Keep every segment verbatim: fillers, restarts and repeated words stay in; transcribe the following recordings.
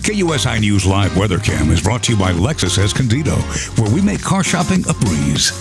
K U S I News Live Weather Cam is brought to you by Lexus Escondido, where we make car shopping a breeze.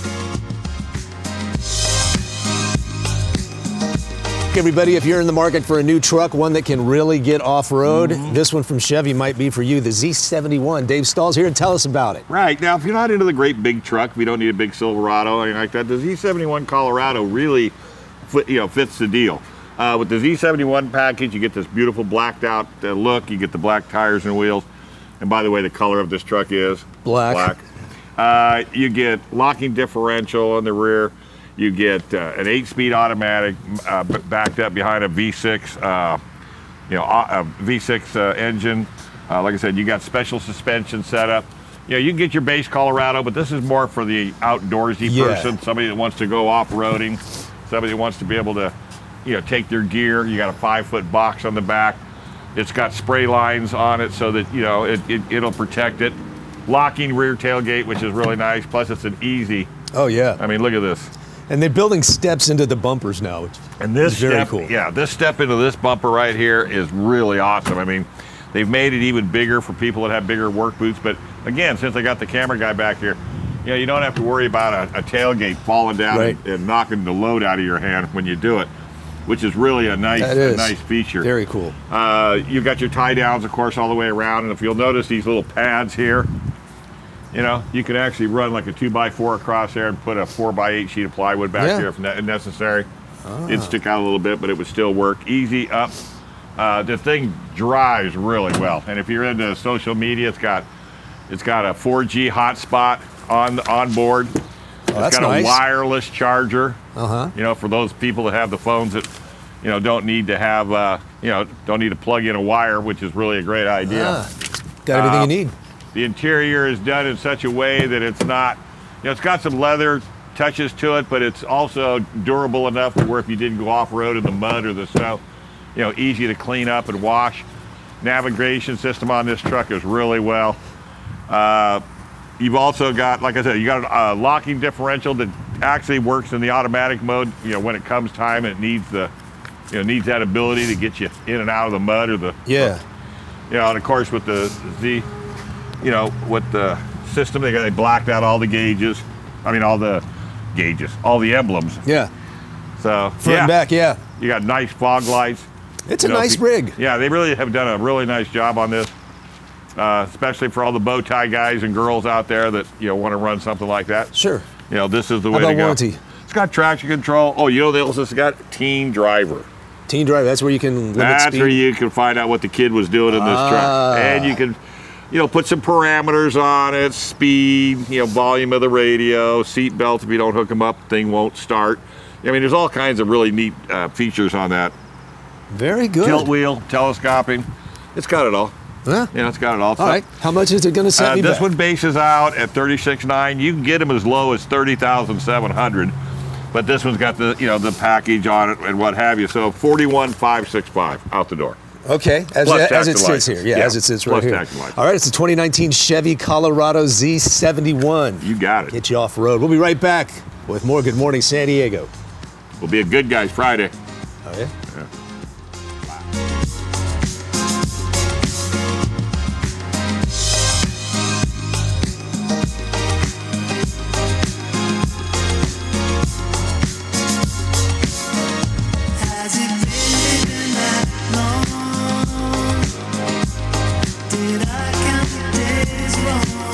Everybody, if you're in the market for a new truck, one that can really get off-road, mm-hmm. this one from Chevy might be for you, the Z seventy-one. Dave Stahl's here and tell us about it. Right. Now, if you're not into the great big truck, we don't need a big Silverado or anything like that, the Z seventy-one Colorado really fit, you know, fits the deal. Uh, with the Z seventy-one package, you get this beautiful blacked out uh, look, you get the black tires and wheels, and by the way, the color of this truck is black. black. Uh, you get locking differential on the rear. You get uh, an eight-speed automatic uh, backed up behind a V six, uh, you know, a V six uh, engine. Uh, like I said, you got special suspension setup. You know, you can get your base Colorado, but this is more for the outdoorsy yeah. person, somebody that wants to go off-roading, somebody that wants to be able to, you know, take their gear. You got a five-foot box on the back. It's got spray lines on it so that, you know, it, it, it'll protect it. Locking rear tailgate, which is really nice. Plus, it's an easy. Oh, yeah. I mean, look at this. And they're building steps into the bumpers now, which and this is very step, cool. Yeah, this step into this bumper right here is really awesome. I mean, they've made it even bigger for people that have bigger work boots. But again, since I got the camera guy back here, you know, you don't have to worry about a, a tailgate falling down right. and, and knocking the load out of your hand when you do it, which is really a nice, a nice feature. Very cool. Uh, you've got your tie downs, of course, all the way around. And if you'll notice these little pads here, you know, you can actually run like a two by four across there and put a four by eight sheet of plywood back yeah. here if ne necessary. Ah. It'd stick out a little bit, but it would still work. Easy up. Uh, the thing drives really well. And if you're into social media, it's got it's got a four G hotspot on on board. Oh, it's that's got nice. a wireless charger. Uh-huh. You know, for those people that have the phones that, you know, don't need to have, uh, you know, don't need to plug in a wire, which is really a great idea. Ah, got everything uh, you need. The interior is done in such a way that it's not, you know, it's got some leather touches to it, but it's also durable enough to where if you did go off-road in the mud or the snow, you know, easy to clean up and wash. Navigation system on this truck is really well. Uh, you've also got, like I said, you got a locking differential that actually works in the automatic mode, you know, when it comes time and it needs the, you know, needs that ability to get you in and out of the mud or the, yeah. You know, and of course with the Z, you know, with the system, they got they blacked out all the gauges. I mean, all the gauges, all the emblems. Yeah. So front yeah. and back, yeah. You got nice fog lights. It's you a know, nice you, rig. Yeah, they really have done a really nice job on this, uh, especially for all the bow tie guys and girls out there that, you know, want to run something like that. Sure. You know, this is the How way about to go. warranty? It's got traction control. Oh, you know, they also got Teen Driver. Teen Driver, that's where you can limit That's speed. where you can find out what the kid was doing in this ah. truck. And you can, you know, put some parameters on it, speed, you know, volume of the radio, seat belts. If you don't hook them up, the thing won't start. I mean, there's all kinds of really neat uh, features on that. Very good. Tilt wheel, telescoping. It's got it all. Huh? Yeah, it's got it all. All So, right. How much is it going to set uh, me This back? one bases out at thirty-six nine. You can get them as low as thirty thousand seven hundred. But this one's got the, you know, the package on it and what have you. So forty-one five sixty-five out the door. Okay, as, Plus as it tax sits and license. here. Yeah, Yeah, as it sits plus right here. tax and license. All right, it's a twenty nineteen Chevy Colorado Z seventy-one. You got it. Get you off road. We'll be right back with more Good Morning San Diego. We'll be a good guys Friday. Oh, yeah? Yeah. Did I count the days wrong?